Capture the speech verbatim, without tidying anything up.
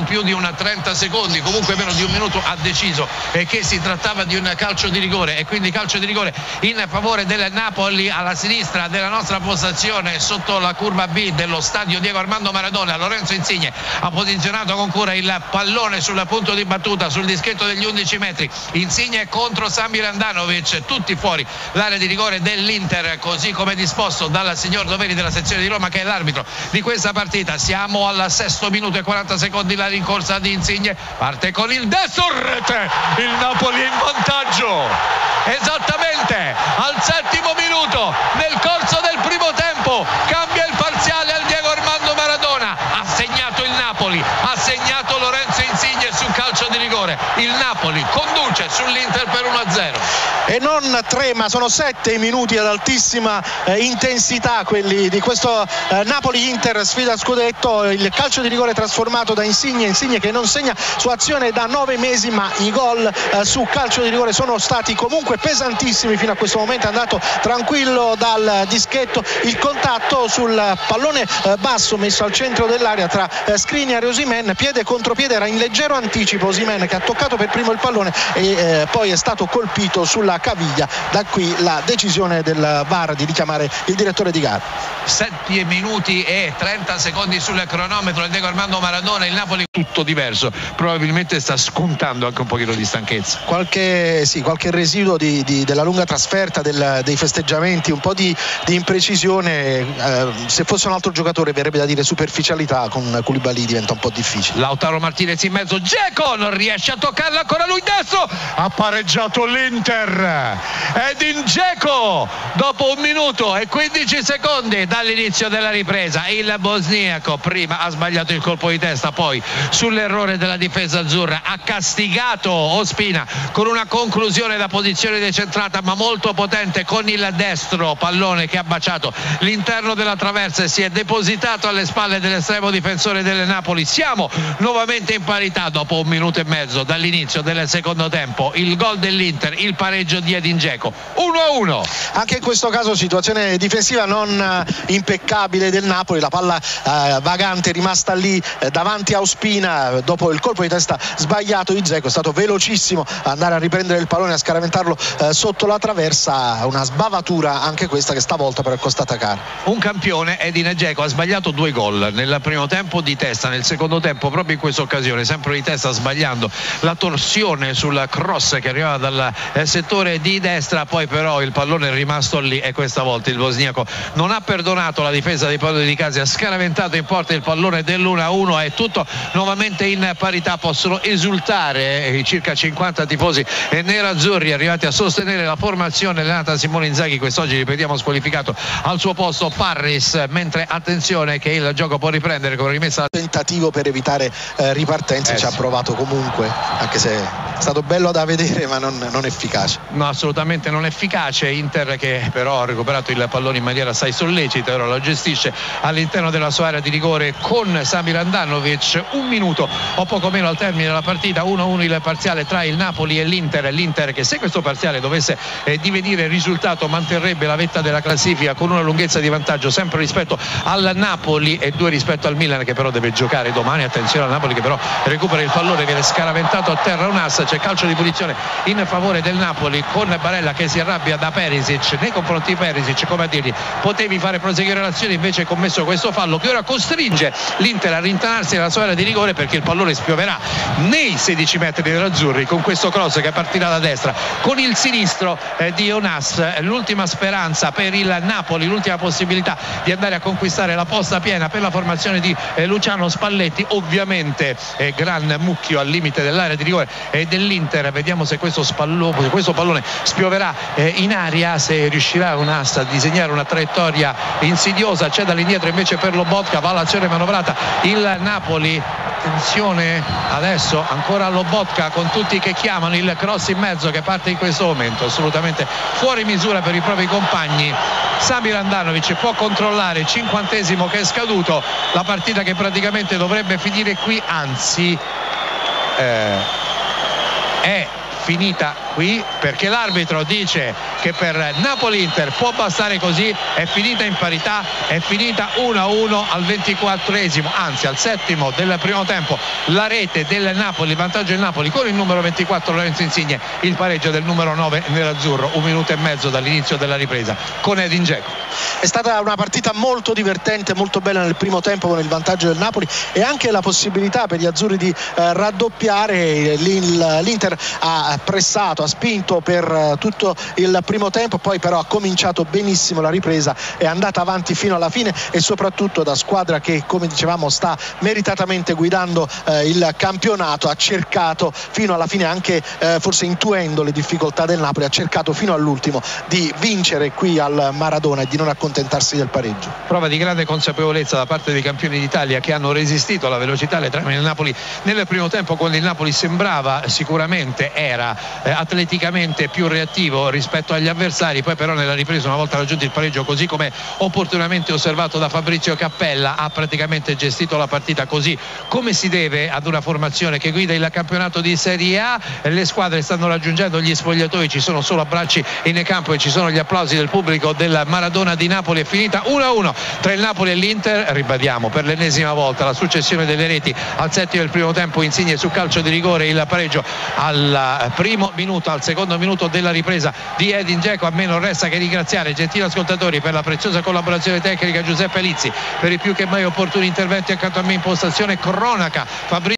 più di un trenta secondi, comunque meno di un minuto, ha deciso eh, che si trattava di un calcio di rigore, e quindi calcio di rigore in favore del Napoli alla sinistra della nostra postazione sotto la curva B dello stadio Diego Armando Maradona. Lorenzo Insigne ha posizionato con cura il pallone sul punto di battuta sul dischetto degli undici metri. Insigne contro Samir Handanovic, tutti fuori l'area di rigore dell'Inter, così come disposto dal signor Doveri della sezione di Roma, che è l'arbitro di questa partita. Siamo al sesto minuto e quaranta secondi, la rincorsa di Insigne parte con il destro, rete, il Napoli è in vantaggio esattamente al settimo minuto. Nel corso del primo tempo cambia il parziale al Diego Armando Maradona, ha segnato il Napoli, ha segnato Lorenzo Insigne su calcio di rigore. Il Napoli conduce sull'Inter per uno a zero. E non tre, ma sono sette minuti ad altissima eh, intensità quelli di questo eh, Napoli-Inter, sfida scudetto. Il calcio di rigore trasformato da Insigne, Insigne che non segna su azione da nove mesi, ma i gol eh, su calcio di rigore sono stati comunque pesantissimi fino a questo momento. È andato tranquillo dal dischetto, il contatto sul pallone eh, basso messo al centro dell'area tra eh, Skriniar e Osimhen, piede contro piede, era in leggero anticipo Osimhen che ha toccato per primo il pallone e eh, poi è stato colpito sulla caviglia. Da qui la decisione del V A R di richiamare il direttore di gara. sette minuti e trenta secondi sul cronometro del Diego Armando Maradona. Il Napoli tutto diverso, probabilmente sta scontando anche un pochino di stanchezza, qualche, sì, qualche residuo di, di, della lunga trasferta, del, dei festeggiamenti, un po' di, di imprecisione. Eh, se fosse un altro giocatore verrebbe da dire superficialità, con Koulibaly diventa un po' difficile. Lautaro Martinez in mezzo, Dzeko non riesce a toccarla, ancora lui destro, ha pareggiato l'Inter. Edin Dzeko dopo un minuto e quindici secondi dall'inizio della ripresa. Il bosniaco prima ha sbagliato il colpo di testa, poi sull'errore della difesa azzurra ha castigato Ospina con una conclusione da posizione decentrata ma molto potente con il destro, pallone che ha baciato l'interno della traversa e si è depositato alle spalle dell'estremo difensore del Napoli. Siamo nuovamente in parità dopo un minuto e mezzo dall'inizio del secondo tempo. Il gol dell'Inter, il pareggio di Edin Dzeko, uno a uno. Anche in questo caso situazione difensiva non impeccabile del Napoli, la palla eh, vagante rimasta lì eh, davanti a Ospina dopo il colpo di testa sbagliato di Dzeko. È stato velocissimo andare a riprendere il pallone, a scaraventarlo eh, sotto la traversa, una sbavatura anche questa che stavolta però è costata cara. Un campione. Edin Dzeko ha sbagliato due gol nel primo tempo di testa, nel secondo tempo proprio in questa occasione sempre di testa, sbagliando la torsione sul cross che arrivava dal eh, settore di destra, poi però il pallone è rimasto lì e questa volta il bosniaco non ha perdonato la difesa dei padroni di casa, ha scaraventato in porta il pallone dell'uno a uno. È tutto nuovamente in parità, possono esultare i circa cinquanta tifosi nerazzurri arrivati a sostenere la formazione allenata Simone Inzaghi, quest'oggi ripetiamo squalificato al suo posto Parris, mentre attenzione che il gioco può riprendere con rimessa. Tentativo per evitare eh, ripartenze, eh, ci sì. ha provato comunque, anche se è stato bello da vedere ma non, non efficace. No, assolutamente non efficace. Inter che però ha recuperato il pallone in maniera assai sollecita, ora lo gestisce all'interno della sua area di rigore con Samir Handanovic. Un minuto o poco meno al termine della partita, uno a uno il parziale tra il Napoli e l'Inter. L'Inter che, se questo parziale dovesse eh, divenire il risultato, manterrebbe la vetta della classifica con una lunghezza di vantaggio sempre rispetto al Napoli e due rispetto al Milan, che però deve giocare domani. Attenzione al Napoli che però recupera il pallone, viene scaraventato a terra un ass, c'è calcio di punizione in favore del Napoli con Barella che si arrabbia da Perisic nei confronti di Perisic, come a dirgli potevi fare proseguire l'azione, invece hai commesso questo fallo che ora costringe l'Inter a rintanarsi nella sua area di rigore, perché il pallone spioverà nei sedici metri dell'Azzurri con questo cross che partirà da destra con il sinistro eh, di Onas. L'ultima speranza per il Napoli, l'ultima possibilità di andare a conquistare la posta piena per la formazione di eh, Luciano Spalletti. Ovviamente eh, gran mucchio al limite dell'area di rigore eh, dell'Inter. Vediamo se questo, spallo, se questo pallone spioverà eh, in aria, se riuscirà Onas a disegnare una traiettoria insidiosa. C'è dall'indietro invece per Lobotka, va l'azione manovrata il Napoli. Attenzione adesso ancora Lobotka con tutti che chiamano, il cross in mezzo che parte in questo momento assolutamente fuori misura per i propri compagni. Samir Handanovic può controllare, cinquantesimo che è scaduto, la partita che praticamente dovrebbe finire qui, anzi eh, è finita qui perché l'arbitro dice che per Napoli-Inter può bastare così. È finita in parità, è finita uno a uno al ventiquattresimo, anzi al settimo del primo tempo. La rete del Napoli, il vantaggio del Napoli con il numero ventiquattro Lorenzo Insigne, il pareggio del numero nove nell'azzurro, un minuto e mezzo dall'inizio della ripresa con Edin Dzeko. È stata una partita molto divertente, molto bella nel primo tempo con il vantaggio del Napoli e anche la possibilità per gli azzurri di eh, raddoppiare. L'Inter ha pressato, ha spinto per eh, tutto il primo tempo, poi però ha cominciato benissimo la ripresa, è andata avanti fino alla fine e soprattutto da squadra che, come dicevamo, sta meritatamente guidando eh, il campionato, ha cercato fino alla fine, anche eh, forse intuendo le difficoltà del Napoli, ha cercato fino all'ultimo di vincere qui al Maradona e di non accontentarsi del pareggio. Prova di grande consapevolezza da parte dei campioni d'Italia, che hanno resistito alla velocità e alle trame del Napoli nel primo tempo, quando il Napoli sembrava, sicuramente era eh, atleticamente più reattivo rispetto agli avversari. Poi però nella ripresa, una volta raggiunto il pareggio, così come opportunamente osservato da Fabrizio Cappella, ha praticamente gestito la partita così come si deve ad una formazione che guida il campionato di Serie A. Le squadre stanno raggiungendo gli spogliatoi, ci sono solo abbracci in campo e ci sono gli applausi del pubblico del Maradona di Napoli. È finita uno a uno tra il Napoli e l'Inter. Ribadiamo per l'ennesima volta la successione delle reti al settimo del primo tempo. Insigne su calcio di rigore, il pareggio al primo minuto, al secondo minuto della ripresa di Edin Dzeko. A me non resta che ringraziare, gentili ascoltatori, per la preziosa collaborazione tecnica Giuseppe Lizzi, per i più che mai opportuni interventi accanto a me in postazione cronaca Fabrizio